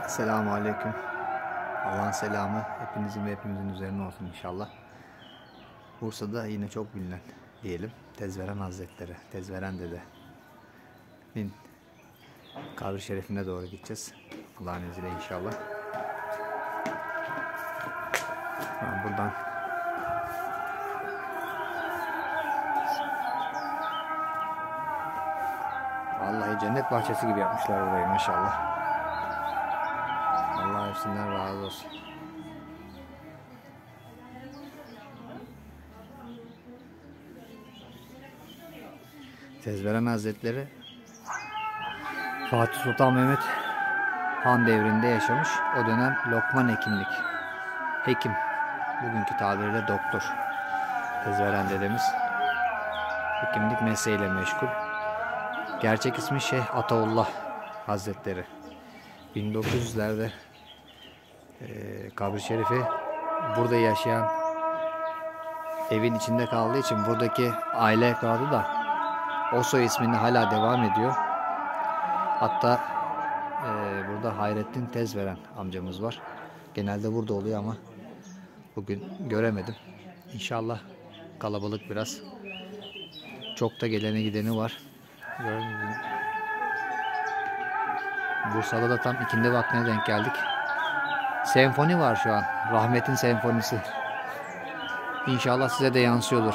Selamun Aleyküm. Allah'ın selamı hepinizin ve hepimizin üzerine olsun inşallah. Bursa'da yine çok bilinen diyelim Tezveren Hazretleri, Tezveren Dede'nin kabri şerifine doğru gideceğiz. Allah'ın izniyle inşallah. Buradan vallahi cennet bahçesi gibi yapmışlar burayı maşallah. Allah hepsinden razı olsun. Tezveren Hazretleri Fatih Sultan Mehmet Han devrinde yaşamış. O dönem Lokman hekimlik. Hekim. Bugünkü tabiriyle doktor. Tezveren dedemiz. Hekimlik mesleğiyle meşgul. Gerçek ismi Şeyh Ataullah Hazretleri. 1900'lerde kabri şerifi burada yaşayan evin içinde kaldığı için buradaki aile efradı da o soy ismini hala devam ediyor. Hatta burada Hayrettin Tezveren amcamız var. Genelde burada oluyor ama bugün göremedim. İnşallah kalabalık biraz. Çok da geleni gideni var. Bursa'da da tam ikindi vaktine denk geldik. Senfoni var şu an. Rahmet'in senfonisi. İnşallah size de yansıyordur.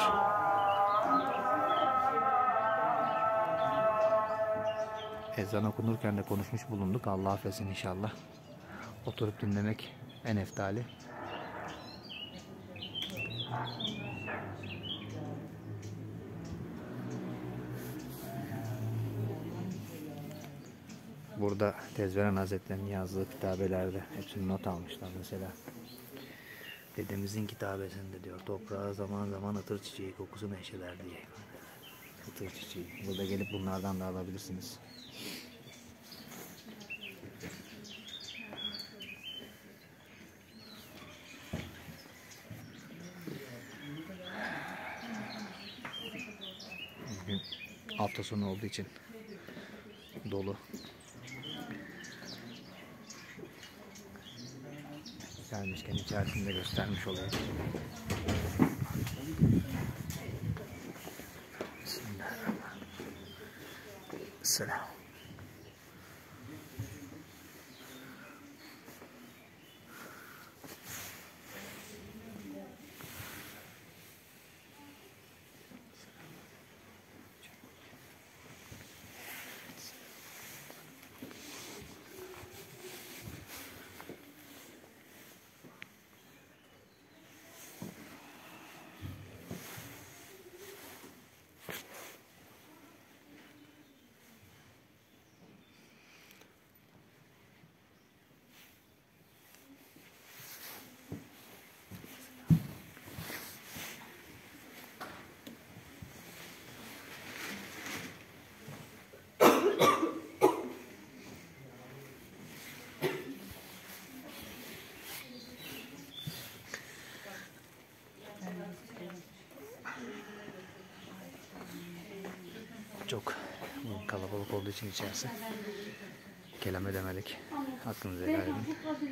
Ezan okunurken de konuşmuş bulunduk. Allah affetsin inşallah. Oturup dinlemek en eftali. Burada Tezveren Hazretleri'nin yazdığı kitabelerde hepsini not almışlar mesela. Dedemizin kitabesinde diyor, toprağa zaman zaman ıtır çiçeği kokusunu eşeler diye. Itır çiçeği. Burada gelip bunlardan da alabilirsiniz. Bugün hafta sonu olduğu için dolu. Gelmişken içerisinde göstermiş olayım. Bismillahirrahmanirrahim. Selam. Çok kalabalık olduğu için içerisi kelam edemedik. Hakkınızı helal edin.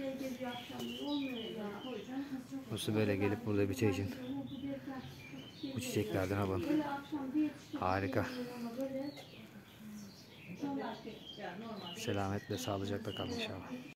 Burası böyle gelip burada bir çay için. Bu çiçeklerden alın. Harika. Selametle, sağlıcakla kalın inşallah.